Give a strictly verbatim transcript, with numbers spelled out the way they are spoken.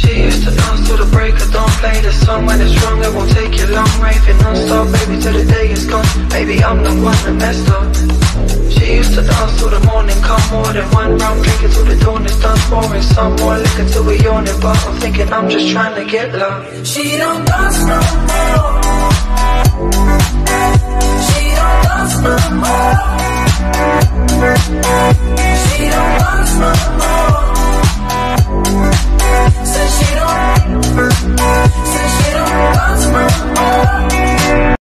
She used to dance till the break of dawn. Play the song when it's wrong, it won't take you long. Raving non-stop, baby, till the day is gone. Maybe I'm the one that messed up. She used to dance till the morning come. More than one round, drink it till the dawn is done. Pouring some more liquor till we yawn it. But I'm thinking I'm just trying to get love. She don't dance no more. She don't dance no more. She don't dance no more.